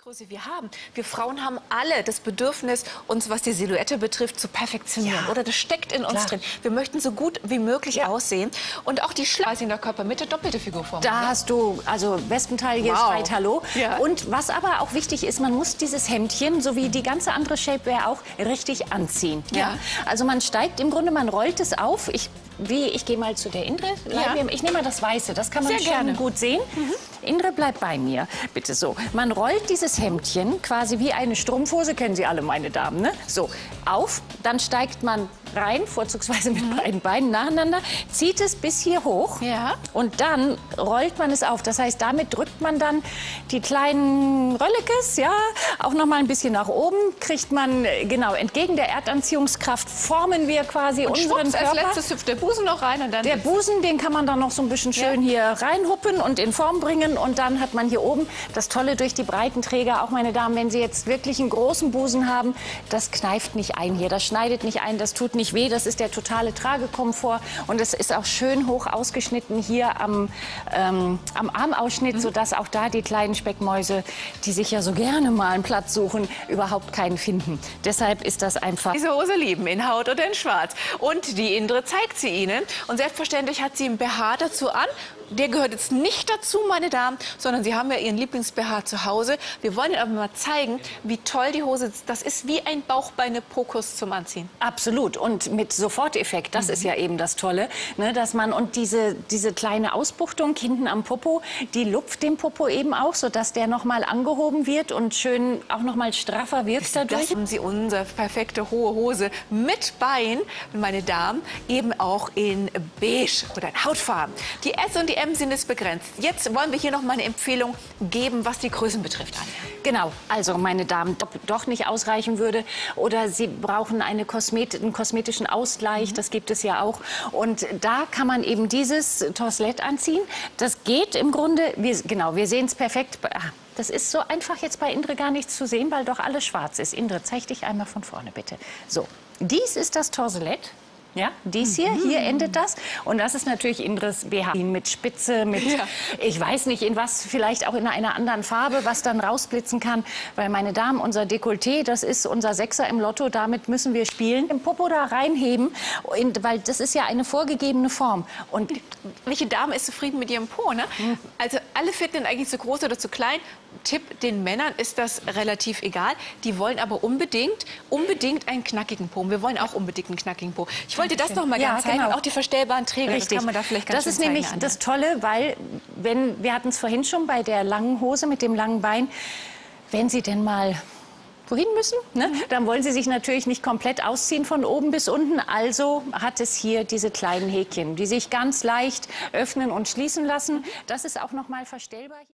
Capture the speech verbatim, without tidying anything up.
Größe wir haben. Wir Frauen haben alle das Bedürfnis, uns, was die Silhouette betrifft, zu perfektionieren. Ja. Oder das steckt in uns Klar. drin. Wir möchten so gut wie möglich Ja. aussehen. Und auch die Schleife in der Körpermitte doppelte Figurform. Da hast du also Wespenteil, hier Wow. schreit Hallo. Ja. Und was aber auch wichtig ist, man muss dieses Hemdchen, so wie die ganze andere Shapewear auch, richtig anziehen. Ja. Also man steigt im Grunde, man rollt es auf. Ich, wie, ich gehe mal zu der Indre. Ja. Ich nehme mal das Weiße, das kann man Sehr schon gerne. gut sehen. Mhm. Indre, bleib bei mir, bitte so. Man rollt dieses Hemdchen quasi wie eine Strumpfhose, kennen Sie alle, meine Damen, ne? So, auf, dann steigt man rein, vorzugsweise mit mhm. beiden Beinen nacheinander, zieht es bis hier hoch Ja. und dann rollt man es auf. Das heißt, damit drückt man dann die kleinen Röllekes, ja, auch noch mal ein bisschen nach oben, kriegt man, genau, entgegen der Erdanziehungskraft formen wir quasi Und unseren schwupps, als Körper. letztes hüpft der Busen noch rein und dann... Der Busen, den kann man dann noch so ein bisschen schön Ja. hier reinhuppen und in Form bringen. Und dann hat man hier oben das Tolle durch die breiten Träger. Auch meine Damen, wenn Sie jetzt wirklich einen großen Busen haben, das kneift nicht ein hier, das schneidet nicht ein, das tut nicht weh. Das ist der totale Tragekomfort. Und es ist auch schön hoch ausgeschnitten hier am, ähm, am Armausschnitt, mhm. sodass auch da die kleinen Speckmäuse, die sich ja so gerne mal einen Platz suchen, überhaupt keinen finden. Deshalb ist das einfach... Diese Hose lieben, in Haut oder in Schwarz. Und die Indre zeigt sie Ihnen. Und selbstverständlich hat sie einen B H dazu an. Der gehört jetzt nicht dazu, meine Damen, sondern Sie haben ja Ihren Lieblings-B H zu Hause. Wir wollen Ihnen aber mal zeigen, wie toll die Hose ist. Das ist wie ein Bauchbeine-Pokus zum Anziehen. Absolut. Und mit Soforteffekt, das mhm. ist ja eben das Tolle, ne, dass man, und diese, diese kleine Ausbuchtung hinten am Popo, die lupft den Popo eben auch, sodass der noch mal angehoben wird und schön auch noch mal straffer wirkt dadurch. Das haben Sie unsere perfekte hohe Hose mit Bein, meine Damen, eben auch in beige oder in Hautfarben. Die S und die M sind es begrenzt. Jetzt wollen wir hier noch mal eine Empfehlung geben, was die Größen betrifft, Anja. Genau, also meine Damen, ob doch nicht ausreichen würde oder Sie brauchen eine Kosmet einen kosmetischen Ausgleich, mhm. das gibt es ja auch. Und da kann man eben dieses Torselett anziehen. Das geht im Grunde, wir, genau, wir sehen es perfekt. Ah, das ist so einfach jetzt bei Indre gar nichts zu sehen, weil doch alles schwarz ist. Indre, zeig dich einmal von vorne, bitte. So, dies ist das Torselett. Ja, dies hier, hier endet das. Und das ist natürlich Indres B H mit Spitze, mit, ja. ich weiß nicht, in was, vielleicht auch in einer anderen Farbe, was dann rausblitzen kann. Weil, meine Damen, unser Dekolleté, das ist unser Sechser im Lotto, damit müssen wir spielen. Im Popo da reinheben, weil das ist ja eine vorgegebene Form. Und welche Dame ist zufrieden mit ihrem Po, ne? Mhm. Also alle finden ihn eigentlich zu groß oder zu klein. Tipp, den Männern ist das relativ egal. Die wollen aber unbedingt, unbedingt einen knackigen Po. Wir wollen auch unbedingt einen knackigen Po. Ich wollte das noch mal ja, ganz zeigen. genau. Auch die verstellbaren Träger. Richtig. Das kann man da vielleicht ganz Das schön ist nämlich zeigen, das Tolle, weil, wenn, wir hatten es vorhin schon bei der langen Hose mit dem langen Bein, wenn Sie denn mal wohin müssen, ne? Mhm. Dann wollen Sie sich natürlich nicht komplett ausziehen von oben bis unten. Also hat es hier diese kleinen Häkchen, die sich ganz leicht öffnen und schließen lassen. Das ist auch noch mal verstellbar.